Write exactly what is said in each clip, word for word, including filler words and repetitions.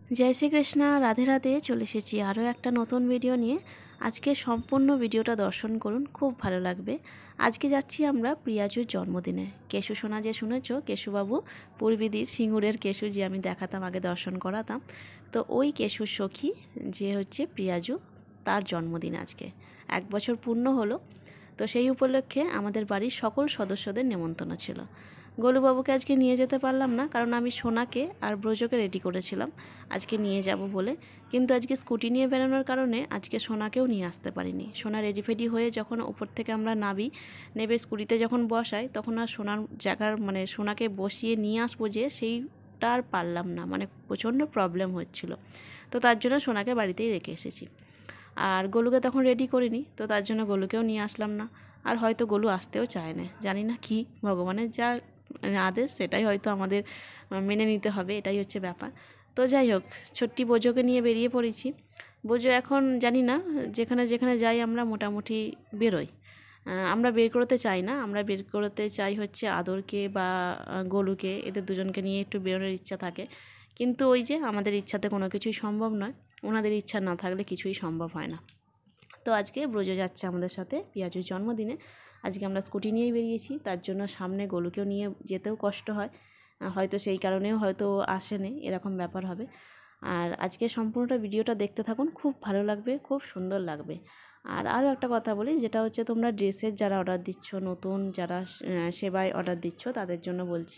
জয় শ্রীকৃষ্ণ, রাধে রাধে। চলে এসেছি আরও একটা নতুন ভিডিও নিয়ে। আজকে সম্পূর্ণ ভিডিওটা দর্শন করুন, খুব ভালো লাগবে। আজকে যাচ্ছি আমরা প্রিয়াজুর জন্মদিনে। কেশু সোনা যে শুনেছ, কেশুবাবু পূর্বীদির সিঙ্গুরের কেশু যে আমি দেখাতাম আগে, দর্শন করাতাম, তো ওই কেশুর সখী যে হচ্ছে প্রিয়াজু, তার জন্মদিন আজকে এক বছর পূর্ণ হলো। তো সেই উপলক্ষে আমাদের বাড়ির সকল সদস্যদের নেমন্তন্ন ছিল। গোলুবাবুকে আজকে নিয়ে যেতে পারলাম না, কারণ আমি সোনাকে আর ব্রজকে রেডি করেছিলাম আজকে নিয়ে যাব বলে। কিন্তু আজকে স্কুটি নিয়ে বেরোনোর কারণে আজকে সোনাকেও নিয়ে আসতে পারিনি। সোনা রেডি ফেডি হয়ে যখন ওপর থেকে আমরা নাবি, নেবে স্কুটিতে যখন বসাই, তখন আর সোনার জায়গার মানে সোনাকে বসিয়ে নিয়ে আসবো যে সেইটা আর পারলাম না, মানে প্রচণ্ড প্রবলেম হচ্ছিল। তো তার জন্য সোনাকে বাড়িতেই রেখে এসেছি। আর গোলুকে তখন রেডি করিনি, তো তার জন্য গোলুকেও নিয়ে আসলাম না। আর হয়তো গোলু আসতেও চায় না, জানি না কি ভগবানের যা আদেশ সেটাই হয়তো আমাদের মেনে নিতে হবে, এটাই হচ্ছে ব্যাপার। তো যাই হোক, ছোট্টি বোজোকে নিয়ে বেরিয়ে পড়েছি। বোজো এখন জানি না, যেখানে যেখানে যাই আমরা মোটামুটি বেরোই। আমরা বের করতে চাই না, আমরা বের করতে চাই হচ্ছে আদরকে বা গোলুকে, এদের দুজনকে নিয়ে একটু বেরোনোর ইচ্ছা থাকে। কিন্তু ওই যে আমাদের ইচ্ছাতে কোনো কিছুই সম্ভব নয়, ওনাদের ইচ্ছা না থাকলে কিছুই সম্ভব হয় না। তো আজকে ব্রজ যাচ্ছে আমাদের সাথে পিয়াজুর জন্মদিনে। আজকে আমরা স্কুটি নিয়েই বেরিয়েছি, তার জন্য সামনে গোলুকেও নিয়ে যেতেও কষ্ট হয়, হয়তো সেই কারণেও হয়তো আসেনি, এরকম ব্যাপার হবে। আর আজকে সম্পূর্ণটা ভিডিওটা দেখতে থাকুন, খুব ভালো লাগবে, খুব সুন্দর লাগবে। আর আরও একটা কথা বলি, যেটা হচ্ছে তোমরা ড্রেসের যারা অর্ডার দিচ্ছ, নতুন যারা সেবায় অর্ডার দিচ্ছ, তাদের জন্য বলছি,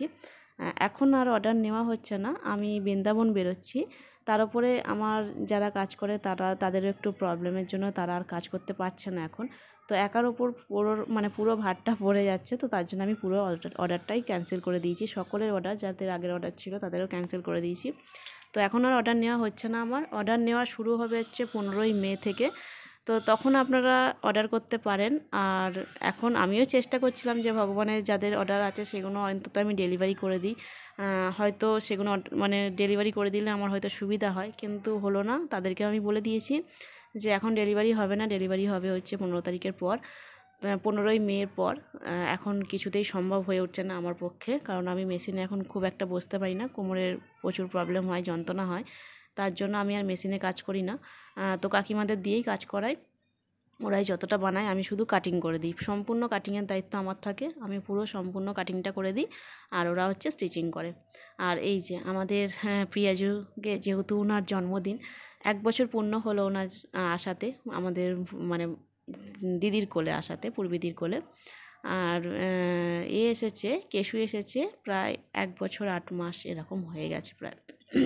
এখন আর অর্ডার নেওয়া হচ্ছে না। আমি বৃন্দাবন বেরোচ্ছি, তার উপরে আমার যারা কাজ করে তারা, তাদেরও একটু প্রবলেমের জন্য তারা আর কাজ করতে পারছে না এখন। তো একার ওপর পুরো মানে পুরো ভারটা পড়ে যাচ্ছে, তো তার জন্য আমি পুরো অর্ডারটাই ক্যান্সেল করে দিয়েছি। সকলের অর্ডার, যাদের আগের অর্ডার ছিল তাদেরও ক্যান্সেল করে দিয়েছি। তো এখন আর অর্ডার নেওয়া হচ্ছে না। আমার অর্ডার নেওয়া শুরু হবে হচ্ছে পনেরোই মে থেকে, তো তখন আপনারা অর্ডার করতে পারেন। আর এখন আমিও চেষ্টা করছিলাম যে ভগবানের যাদের অর্ডার আছে সেগুলো অন্তত আমি ডেলিভারি করে দিই, হয়তো সেগুলো মানে ডেলিভারি করে দিলে আমার হয়তো সুবিধা হয়, কিন্তু হলো না। তাদেরকে আমি বলে দিয়েছি যে এখন ডেলিভারি হবে না, ডেলিভারি হবে হচ্ছে পনেরো তারিখের পর, পনেরোই মের পর। এখন কিছুতেই সম্ভব হয়ে উঠছে না আমার পক্ষে, কারণ আমি মেশিনে এখন খুব একটা বসতে পারি না, কোমরের প্রচুর প্রবলেম হয়, যন্ত্রণা হয়, তার জন্য আমি আর মেশিনে কাজ করি না। তো কাকিমাদের দিয়েই কাজ করাই, ওরাই যতটা বানায় আমি শুধু কাটিং করে দিই। সম্পূর্ণ কাটিংয়ের দায়িত্ব আমার থাকে, আমি পুরো সম্পূর্ণ কাটিংটা করে দিই, আর ওরা হচ্ছে স্টিচিং করে। আর এই যে আমাদের প্রিয়াজুকে, যেহেতু ওনার জন্মদিন, এক বছর পূর্ণ হলো ওনার আসাতে, আমাদের মানে দিদির কোলে আসাতে, পূর্বীদির কোলে। আর এ এসেছে, কেশু এসেছে প্রায় এক বছর আট মাস এরকম হয়ে গেছে প্রায়।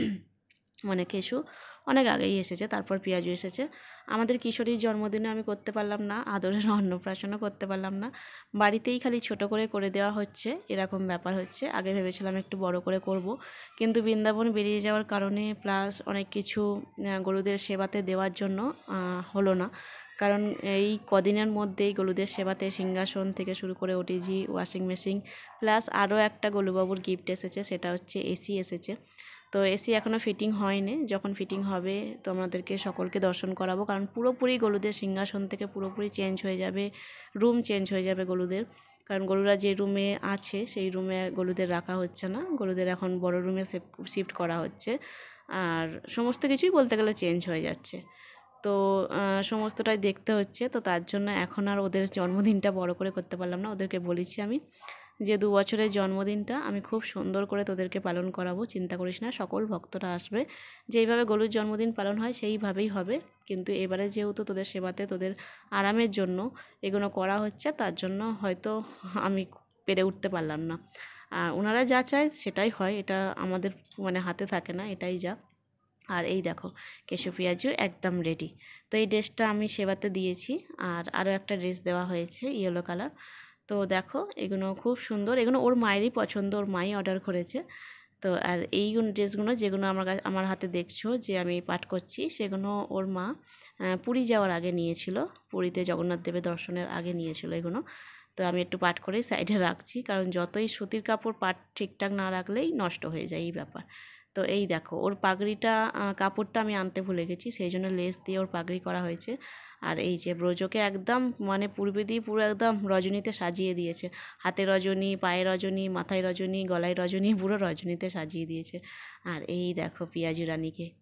মানে কেশু অনেক আগেই এসেছে, তারপর পিয়াজু এসেছে। আমাদের কিশোরীর জন্মদিনে আমি করতে পারলাম না, আদরের অন্নপ্রাশনও করতে পারলাম না, বাড়িতেই খালি ছোট করে করে দেওয়া হচ্ছে, এরকম ব্যাপার হচ্ছে। আগে ভেবেছিলাম একটু বড় করে করব, কিন্তু বৃন্দাবন বেরিয়ে যাওয়ার কারণে প্লাস অনেক কিছু গরুদের সেবাতে দেওয়ার জন্য হলো না। কারণ এই কদিনের মধ্যেই গরুদের সেবাতে সিংহাসন থেকে শুরু করে ওটিজি, ওয়াশিং মেশিন, প্লাস আরও একটা গোলুবাবুর গিফট এসেছে, সেটা হচ্ছে এসি এসেছে। তো এসি এখনও ফিটিং হয়নি, যখন ফিটিং হবে তো আমাদেরকে সকলকে দর্শন করাবো, কারণ পুরোপুরি গরুদের সিংহাসন থেকে পুরোপুরি চেঞ্জ হয়ে যাবে, রুম চেঞ্জ হয়ে যাবে গরুদের। কারণ গরুরা যে রুমে আছে সেই রুমে গরুদের রাখা হচ্ছে না, গরুদের এখন বড় রুমে শিফট করা হচ্ছে। আর সমস্ত কিছুই বলতে গেলে চেঞ্জ হয়ে যাচ্ছে, তো সমস্তটাই দেখতে হচ্ছে। তো তার জন্য এখন আর ওদের জন্মদিনটা বড় করে করতে পারলাম না। ওদেরকে বলেছি আমি যে দু বছরের জন্মদিনটা আমি খুব সুন্দর করে তোদেরকে পালন করাবো, চিন্তা করিস না, সকল ভক্তরা আসবে, যেইভাবে গরুর জন্মদিন পালন হয় সেইভাবেই হবে। কিন্তু এবারে যেহেতু তোদের সেবাতে, তোদের আরামের জন্য এগুলো করা হচ্ছে, তার জন্য হয়তো আমি পেরে উঠতে পারলাম না। আর ওনারা যা চায় সেটাই হয়, এটা আমাদের মানে হাতে থাকে না, এটাই যা। আর এই দেখো, কেশু পিয়াজু একদম রেডি। তো এই ড্রেসটা আমি সেবাতে দিয়েছি, আর আরও একটা ড্রেস দেওয়া হয়েছে ইয়েলো কালার। তো দেখো এগুলো খুব সুন্দর, এগুলো ওর মায়েরই পছন্দ, ওর মাই অর্ডার করেছে। তো আর এই ড্রেসগুলো যেগুলো আমার আমার হাতে দেখছো যে আমি পাঠ করছি, সেগুলো ওর মা পুরী যাওয়ার আগে নিয়েছিল, পুরীতে জগন্নাথ দেবের দর্শনের আগে নিয়েছিল এগুলো। তো আমি একটু পাঠ করেই সাইডে রাখছি, কারণ যতই সুতির কাপড় পাট ঠিকঠাক না রাখলেই নষ্ট হয়ে যায় এই ব্যাপার। তো এই দেখো, ওর পাগড়িটা কাপড়টা আমি আনতে ভুলে গেছি, সেই জন্য লেস দিয়ে ওর পাগড়ি করা হয়েছে। আর এই যে ব্রজকে একদম মানে পূর্বে দিয়ে পুরো একদম রজনীতে সাজিয়ে দিয়েছে, হাতে রজনী, পায়ে রজনী, মাথায় রজনী, গলায় রজনী, পুরো রজনীতে সাজিয়ে দিয়েছে। আর এই দেখো পিয়াজু রানীকে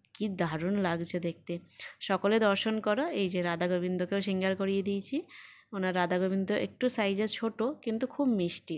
কি দারুণ লাগছে দেখতে। সকলে দর্শন করো। এই যে রাধা গোবিন্দকেও সিঙ্গার করিয়ে দিয়েছি। ওনার রাধা গোবিন্দ একটু সাইজে ছোট কিন্তু খুব মিষ্টি।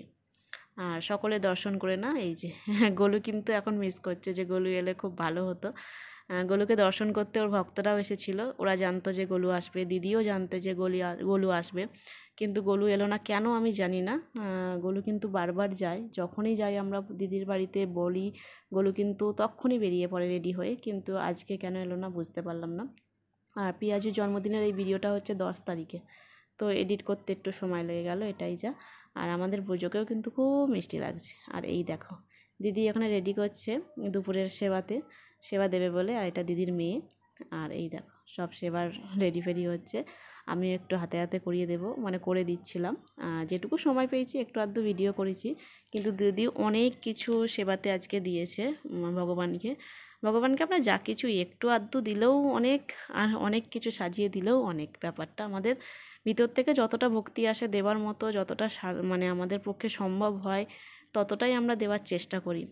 আর সকলে দর্শন করে না। এই যে গোলু কিন্তু এখন মিস করছে যে গোলু এলে খুব ভালো হতো। গোলুকে দর্শন করতে ওর ভক্তরাও এসেছিল। ওরা জানতো যে গোলু আসবে, দিদিও জানতো যে গলি গোলু আসবে, কিন্তু গোলু এলো না কেন আমি জানি না। গোলু কিন্তু বারবার যায়, যখনই যাই আমরা দিদির বাড়িতে বলি গোলু কিন্তু তখনই বেরিয়ে পড়ে রেডি হয়ে, কিন্তু আজকে কেন এলো না বুঝতে পারলাম না। আর পিয়াজুর জন্মদিনের এই ভিডিওটা হচ্ছে দশ তারিখে, তো এডিট করতে একটু সময় লেগে গেল, এটাই যা। আর আমাদের পুজোকেও কিন্তু খুব মিষ্টি লাগছে। আর এই দেখো দিদি এখানে রেডি করছে দুপুরের সেবাতে, সেবা দেবে বলে। আর এটা দিদির মেয়ে। আর এই দেখো সব সেবার রেডি ফেডি হচ্ছে, আমি একটু হাতে হাতে করিয়ে দেব, মানে করে দিচ্ছিলাম। যেটুকু সময় পেয়েছি একটু আধটু ভিডিও করেছি, কিন্তু দিদি অনেক কিছু সেবাতে আজকে দিয়েছে ভগবানকে। ভগবানকে আমরা যা কিছু একটু আধটু দিলেও অনেক, আর অনেক কিছু সাজিয়ে দিলেও অনেক। ব্যাপারটা আমাদের ভিতর থেকে যতটা ভক্তি আসে দেওয়ার মতো, যতটা মানে আমাদের পক্ষে সম্ভব হয় ততটাই আমরা দেওয়ার চেষ্টা করি।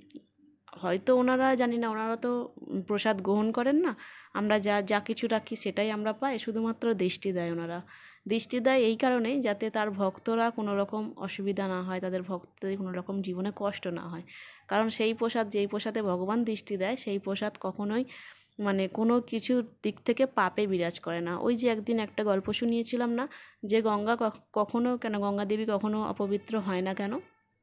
হয়তো ওনারা জানি না, ওনারা তো প্রসাদ গ্রহণ করেন না, আমরা যা যা কিছু রাখি সেটাই আমরা পাই, শুধুমাত্র দৃষ্টি দেয় ওনারা। দৃষ্টি দেয় এই কারণেই যাতে তার ভক্তরা কোনো রকম অসুবিধা না হয়, তাদের ভক্তদের কোনো রকম জীবনে কষ্ট না হয়। কারণ সেই প্রসাদ, যেই প্রসাদে ভগবান দৃষ্টি দেয় সেই প্রসাদ কখনোই মানে কোনো কিছুর দিক থেকে পাপে বিরাজ করে না। ওই যে একদিন একটা গল্প শুনিয়েছিলাম না, যে গঙ্গা কখনো কেন গঙ্গা দেবী কখনো অপবিত্র হয় না কেন,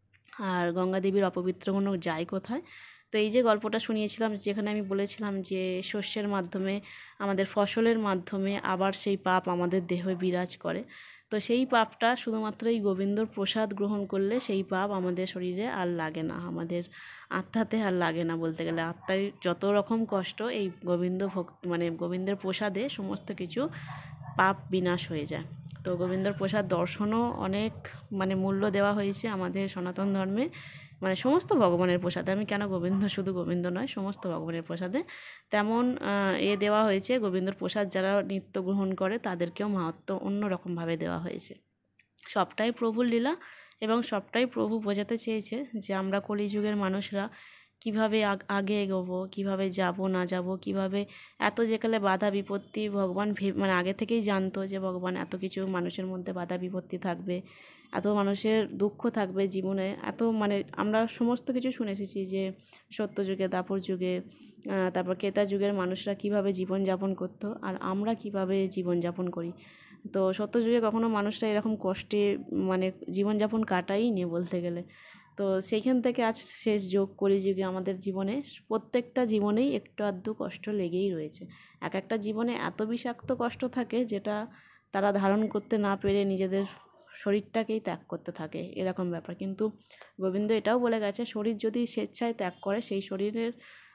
আর গঙ্গা দেবীর অপবিত্র কোনো যায় কোথায়। তো এই যে গল্পটা শুনিয়েছিলাম, যেখানে আমি বলেছিলাম যে শস্যের মাধ্যমে, আমাদের ফসলের মাধ্যমে আবার সেই পাপ আমাদের দেহে বিরাজ করে। তো সেই পাপটা শুধুমাত্র এই গোবিন্দর প্রসাদ গ্রহণ করলে সেই পাপ আমাদের শরীরে আর লাগে না, আমাদের আত্মাতে আর লাগে না। বলতে গেলে আত্মার যত রকম কষ্ট এই গোবিন্দ ভক্ত মানে গোবিন্দের প্রসাদে সমস্ত কিছু পাপ বিনাশ হয়ে যায়। তো গোবিন্দর প্রসাদ দর্শনও অনেক মানে মূল্য দেওয়া হয়েছে আমাদের সনাতন ধর্মে, মানে সমস্ত ভগবানের প্রসাদে। আমি কেন গোবিন্দ, শুধু গোবিন্দ নয়, সমস্ত ভগবানের প্রসাদে তেমন এ দেওয়া হয়েছে। গোবিন্দর প্রসাদ যারা নিত্য গ্রহণ করে তাদেরকেও মাহাত্ম্য অন্যরকমভাবে দেওয়া হয়েছে। সবটাই প্রভুর লীলা, এবং সবটাই প্রভু বোঝাতে চেয়েছে যে আমরা কলিযুগের মানুষরা কীভাবে আগে এগোবো, কীভাবে যাব না যাব, কীভাবে এত যেকালে বাধা বিপত্তি ভগবান মানে আগে থেকেই জানতো যে ভগবান এত কিছু মানুষের মধ্যে বাধা বিপত্তি থাকবে, এত মানুষের দুঃখ থাকবে জীবনে, এত মানে আমরা সমস্ত কিছু শুনে এসেছি যে সত্যযুগে, দাপর যুগে, তারপর ক্রেতা যুগের মানুষরা কীভাবে জীবনযাপন করতো আর আমরা কীভাবে জীবনযাপন করি। তো সত্যযুগে কখনো মানুষরা এরকম কষ্টে মানে জীবনযাপন কাটাই নি বলতে গেলে। তো সেইখান থেকে আজ শেষ যোগ কলিযুগে আমাদের জীবনে প্রত্যেকটা জীবনেই একটু আধটু কষ্ট লেগেই রয়েছে। এক একটা জীবনে এত বিষাক্ত কষ্ট থাকে যেটা তারা ধারণ করতে না পেরে নিজেদের শরীরটাকেই ত্যাগ করতে থাকে, এরকম ব্যাপার। কিন্তু গোবিন্দ এটাও বলে গেছে, শরীর যদি স্বেচ্ছায় ত্যাগ করে সেই শরীরের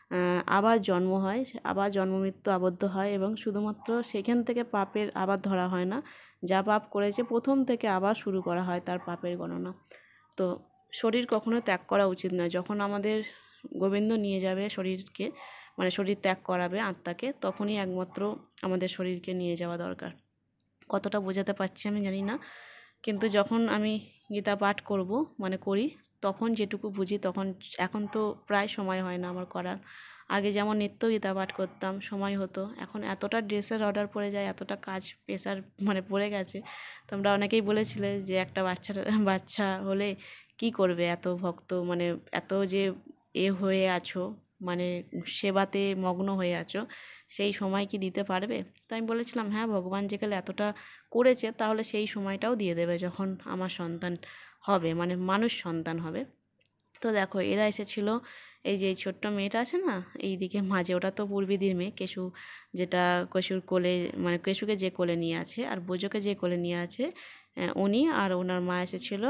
আবার জন্ম হয়, আবার জন্ম মৃত্যু আবদ্ধ হয়, এবং শুধুমাত্র সেখান থেকে পাপের আবার ধরা হয় না, যা পাপ করেছে প্রথম থেকে আবার শুরু করা হয় তার পাপের গণনা। তো শরীর কখনো ত্যাগ করা উচিত নয়। যখন আমাদের গোবিন্দ নিয়ে যাবে শরীরকে, মানে শরীর ত্যাগ করাবে আত্মাকে, তখনই একমাত্র আমাদের শরীরকে নিয়ে যাওয়া দরকার। কতটা বোঝাতে পারছি আমি জানি না, কিন্তু যখন আমি গীতা পাঠ করব মানে করি তখন যেটুকু বুঝি, তখন এখন তো প্রায় সময় হয় না আমার করার। আগে যেমন নিত্য গীতা পাঠ করতাম, সময় হতো, এখন এতটা ড্রেসের অর্ডার পড়ে যায়, এতটা কাজ প্রেশার মানে পড়ে গেছে। তোমরা অনেকেই বলেছিলে যে একটা বাচ্চা বাচ্চা হলে কি করবে, এত ভক্ত মানে এত যে এ হয়ে আছো, মানে সেবাতে মগ্ন হয়ে আছো, সেই সময় কি দিতে পারবে? তো আমি বলেছিলাম হ্যাঁ, ভগবান যেকালে এতটা করেছে তাহলে সেই সময়টাও দিয়ে দেবে যখন আমার সন্তান হবে, মানে মানুষ সন্তান হবে। তো দেখো এরা এসেছিল, এই যে এই ছোট্ট মেয়েটা আছে না এইদিকে মাঝে, ওটা তো পূর্বীদির মেয়ে, কেশু, যেটা কেশুর কোলে মানে কেশুকে যে কোলে নিয়ে আছে আর বোজোকে যে কোলে নিয়ে আছে উনি, আর ওনার মা এসেছিল।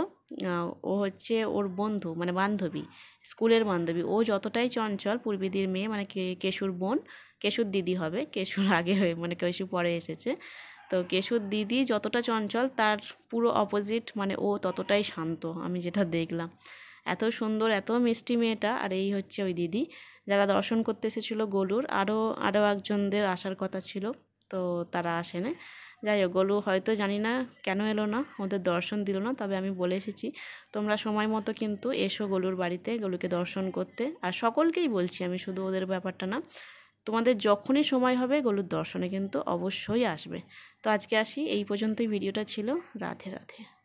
ও হচ্ছে ওর বন্ধু মানে বান্ধবী, স্কুলের বান্ধবী। ও যতটাই চঞ্চল, পূর্বীদির মেয়ে মানে কেশুর বোন, কেশুর দিদি হবে, কেশুর আগে হয়ে মানে কেশু পরে এসেছে। তো কেশুর দিদি যতটা চঞ্চল তার পুরো অপোজিট, মানে ও ততটাই শান্ত আমি যেটা দেখলাম। এত সুন্দর, এত মিষ্টি মেয়েটা। আর এই হচ্ছে ওই দিদি, যারা দর্শন করতে এসেছিলো গোলুর। আরও আরও একজনদের আসার কথা ছিল, তো তারা আসে না। যাই হোক, গোলু হয়তো জানি না কেন এলো না, ওদের দর্শন দিল না। তবে আমি বলে এসেছি তোমরা সময় মতো কিন্তু এসো গোলুর বাড়িতে, গোলুকে দর্শন করতে। আর সকলকেই বলছি আমি, শুধু ওদের ব্যাপারটা না, তোমাদের যখনই সময় হবে গরুর দর্শনে কিন্তু অবশ্যই আসবে। তো আজকে আসি, এই পর্যন্তই ভিডিওটা ছিল। রাধে রাধে।